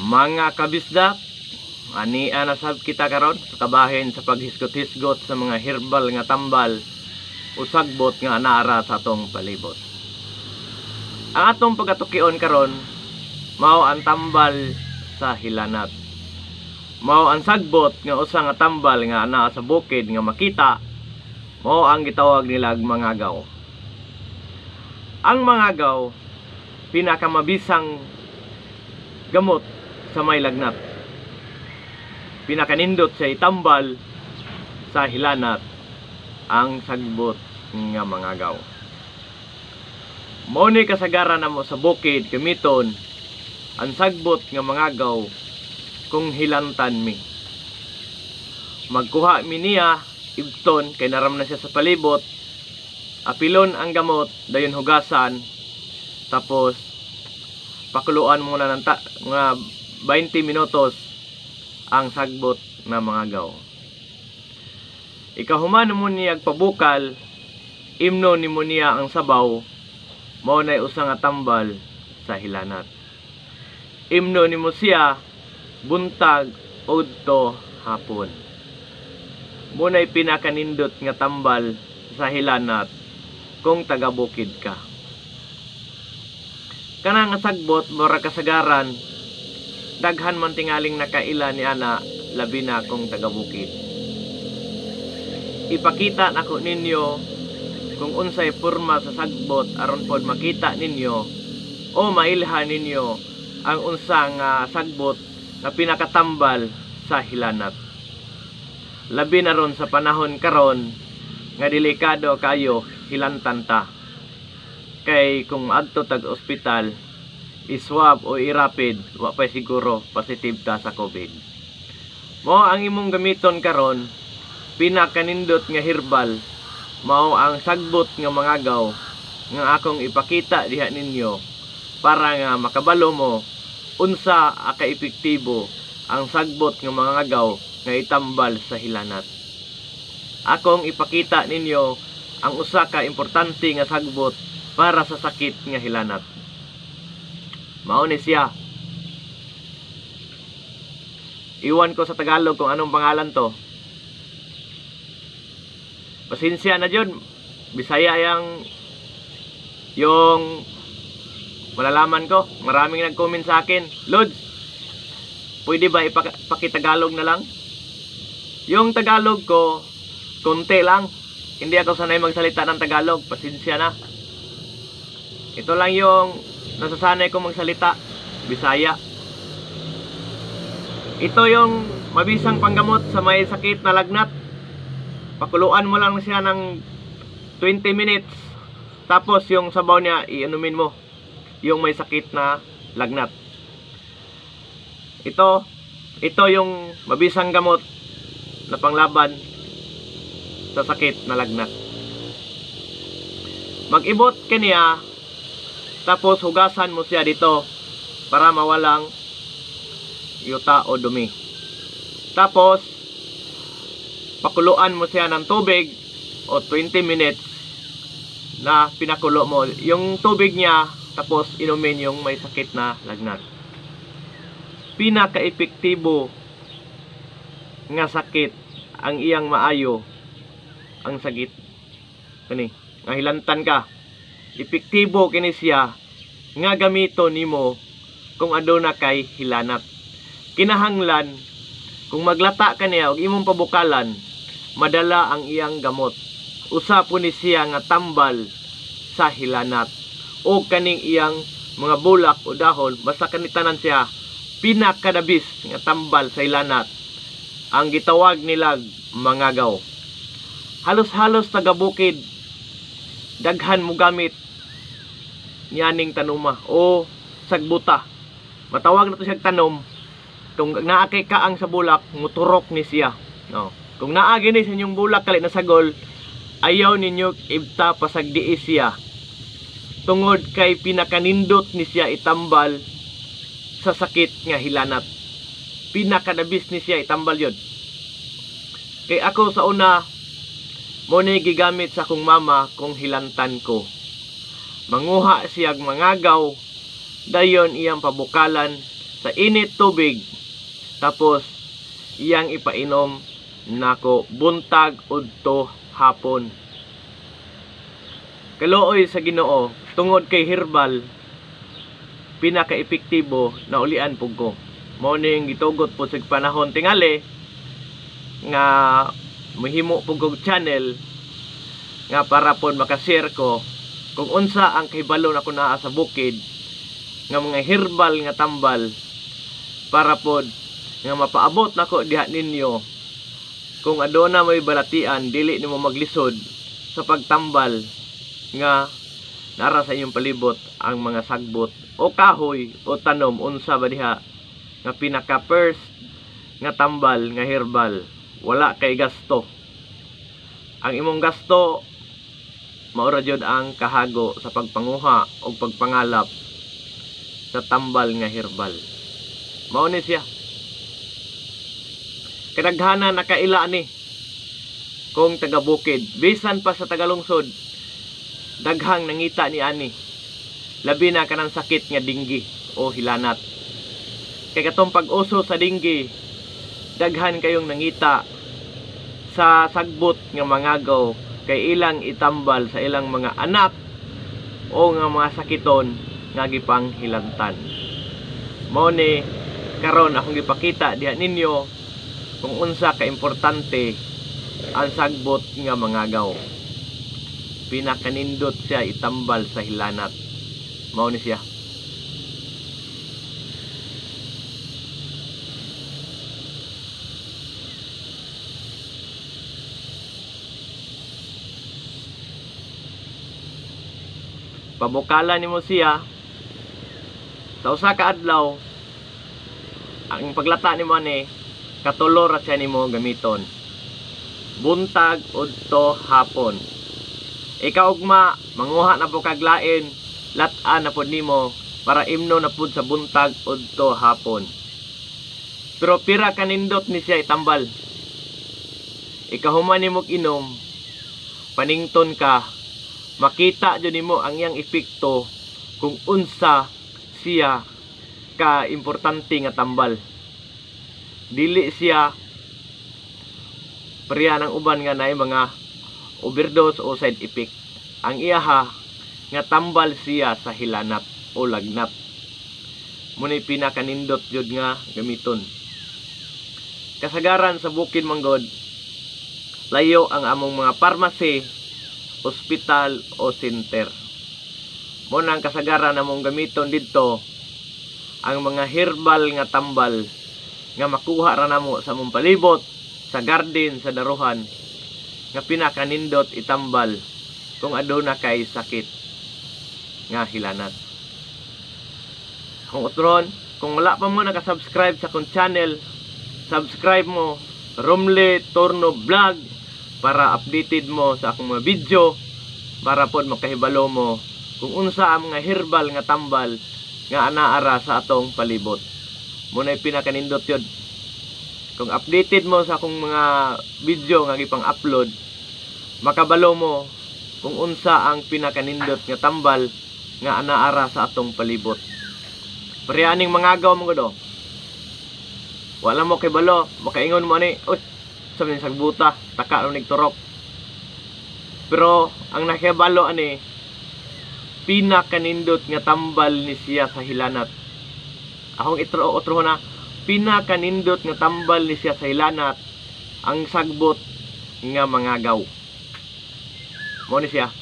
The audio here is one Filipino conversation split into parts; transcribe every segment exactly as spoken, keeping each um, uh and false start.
Mga kabisdak, ania na sab kita karon sa kabahin sa paghisgot-hisgot sa mga herbal nga tambal o sagbot nga anaara sa atong palibot. Ang atong pagatukion karon mao ang tambal sa hilanat. Mao ang sagbot nga usa nga tambal nga anaa sa bukid nga makita, mao ang gitawag nila mangagaw. Ang mangagaw pinakamabisang gamot sa may lagnat. Pinakanindot sa itambal sa hilanat ang sagbot nga mangagaw. Mao ni kasagaran namo sa bukid gamiton ang sagbot nga mangagaw kung hilantan mi. Magkuha mi niya ibton kay naram na siya sa palibot, apilon ang gamot dayon hugasan, tapos pakuluan mo na ng ta nga twenty minutos ang sagbot na mangagaw. Ikahuman mo niya pabukal, imno ni mo niya ang sabaw, mao nay usa nga tambal sa hilanat. Imno ni mo siya buntag udto hapon. Mo nay pinakanindot nga tambal sa hilanat kung taga-bukid ka. Kana nga sagbot mura kasagaran daghan man tingaling nakaila ni ana, labi na kung taga-bukid. Ipakita nako ninyo kung unsay porma sa sagbot aron pod makita ninyo o mailhan ninyo ang unsang uh, sagbot na pinakatambal sa hilanat. Labi na ron sa panahon karon nga delikado kayo hilantan ta. Kay kung adto tag ospital, iswab o irapid, wa pa siguro positive ta sa COVID. Mao ang imong gamiton karon, pinakanindot nga herbal, mao ang sagbot nga mangagaw nga akong ipakita diha ninyo para nga makabalo mo unsa aka epektibo ang sagbot nga mangagaw nga itambal sa hilanat. Akong ipakita ninyo ang usa ka importante nga sagbot para sa sakit nga hilanat. Mao ni siya. Iwan ko sa Tagalog kung anong pangalan to. Pasensya na dyan. Bisaya yang yung malalaman ko. Maraming nag-comment sa akin. Lods, pwede ba ipakitagalog na lang? Yung Tagalog ko, konti lang. Hindi ako sanay magsalita ng Tagalog. Pasensya na. Ito lang yung nasasanay kong magsalita, Bisaya. Ito yung mabisang panggamot sa may sakit na lagnat. Pakuluan mo lang siya ng twenty minutes. Tapos yung sabaw niya, iinumin mo. Yung may sakit na lagnat. Ito, ito yung mabisang gamot na panglaban sa sakit na lagnat. Mag-ibot kaniya, tapos hugasan mo siya dito para mawalang yuta o dumi. Tapos pakuluan mo siya ng tubig o twenty minutes na pinakulo mo. Yung tubig niya, tapos inumin yung may sakit na lagnat. Pinaka-epektibo nga sakit ang iyang maayo ang sakit kani nga hilantan ka. Epektibo kini siya nga gamito nimo kung aduna kay hilanat. Kinahanglan kung maglata ka niya og imong pabukalan, madala ang iyang gamot. Usa po ni siya nga tambal sa hilanat o kaning iyang mga bulak o dahon, basta kanitanan siya pinakadabis nga tambal sa hilanat. Ang gitawag nila mangagaw. Halos-halos taga-bukid daghan mo gamit nianing tanuma o sagbuta. Matawag na to siya tanom. Kung naakay kaang sa bulak, muturok ni siya. No. Kung naagi ni sa inyong bulak kalit na sagol, ayaw ninyo ibta pasagdiis siya. Tungod kay pinakanindot ni siya itambal sa sakit nga hilanat. Pinakadabis ni siya itambal yun. Kay ako sa una, mo ni gigamit sa akong mama kung hilantan ko. Manguha siyag mangagaw, dayon iyang pabukalan sa init tubig, tapos iyang ipainom nako buntag udto hapon. Kaluoy sa Ginoo, tungod kay herbal, pinaka-epektibo na ulian pug ko. Mao ning gitugot po sa panahon tingali nga mahimo pug og channel nga para pod makashare ko kung unsa ang kahibalo nako naa sa bukid nga mga herbal nga tambal para pod nga mapaabot nako diha ninyo kung aduna may balatian dili nimo maglisod sa pagtambal nga nara sa inyong palibot ang mga sagbot o kahoy o tanom unsa ba diha nga pinaka first nga tambal nga herbal. Wala kay gasto. Ang imong gasto maura jud ang kahago sa pagpanguha o pagpangalap sa tambal nga herbal. Mao ni siya. Kadaghana nakaila ni kung taga bukid, bisan pa sa tagalungsod, daghang nangita ni ani. Labi na kanang sakit nga dinggi o hilanat. Kay katong pag-uso sa dinggi, daghan kayong nangita sa sagbot nga mangagaw kay ilang itambal sa ilang mga anak o nga mga sakiton nga gipang hilantan. Mao ni karon akong gipakita diha ninyo kung unsa ka importante ang sagbot nga mangagaw. Pinakanindot siya itambal sa hilanat. Mao ni siya. Pabukala nimo siya sa usa ka adlaw. Ang paglata nimo ani katulo ra siya nimo gamiton. Buntag udto hapon. Ikaw ugma manguha na po kag lain, lat-an na pod nimo para imno na pod sa buntag udto hapon. Pero pira kanindot ni siya itambal. Ikahuman nimo inom, panington ka, makita jud nimo ang iyang epekto kung unsa siya ka importante nga tambal. Dili siya pareha ng uban nga naay mga overdose o side effect. Ang iyaha nga tambal siya sa hilanat o lagnat. Munay pinakanindot jud nga gamiton. Kasagaran sa bukid manggod, layo ang among mga pharmacy, ospital o center. Mo nang kasagaran namong gamiton didto ang mga herbal nga tambal nga makuha ra namo sa among palibot, sa garden, sa daruhan, nga pinakanindot itambal kung aduna kay sakit nga hilanat. Kung utron, kung wala pa mo nakasubscribe sa akong channel, subscribe mo Romly Torno Vlog para updated mo sa akong mga video, para pod makahibalo mo kung unsa ang mga herbal nga tambal nga anaara sa atong palibot. Munay pinakanindot yun. Kung updated mo sa akong mga video nga gipang upload, makabalo mo kung unsa ang pinakanindot nga tambal nga anaara sa atong palibot. Parehaning mangagaw mo godo. Wala mo kay balo, makaingon mo ni, uy, sabi sa buta, taka ro nigturok. Pero ang nakibalo ani pinakanindot nga tambal ni siya sa hilanat. Akong itro otro na pinakanindot nga tambal ni siya sa hilanat ang sagbot nga mangagaw. Mo ni siya.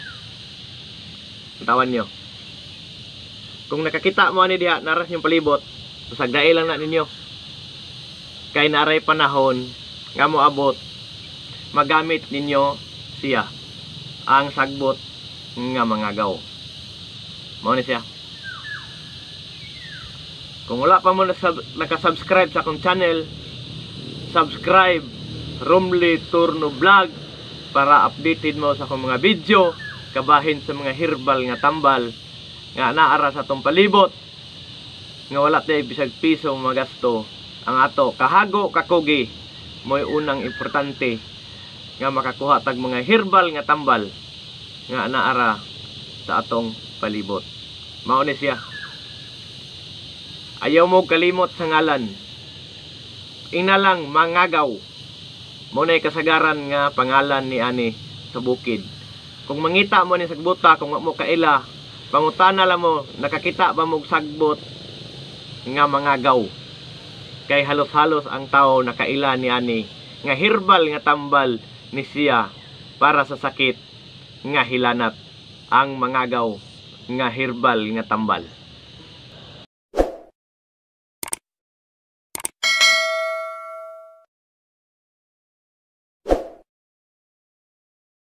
Tawan nyo. Kung nakakita mo ani diha naras yung palibot, sagdaay lang na ninyo. Kay naray panahon nga moabot magamit ninyo siya ang sagbot nga mangagaw. Mao ni siya. Kung wala pa mo nakasubscribe sa akong channel, subscribe Romly Torno Vlog para updated mo sa akong mga video kabahin sa mga herbal nga tambal nga naara sa atong palibot nga wala tay bisag piso magasto. Ang ato kahago kakugi mo'y unang importante nga makakuha tag mga herbal nga tambal nga naara sa atong palibot. Mao ni siya. Ayaw mo kalimot sa ngalan. Ina lang mangagaw. Muna'y kasagaran nga pangalan ni ani sa bukid. Kung mangita mo ni sagbuta, kung mo kaila, pangutana lang mo, nakakita ba mo sagbot nga mangagaw. Kay halos-halos ang tao nakaila ni ani nga herbal nga tambal ni siya para sa sakit nga hilanat. Ang mangagaw nga herbal nga tambal.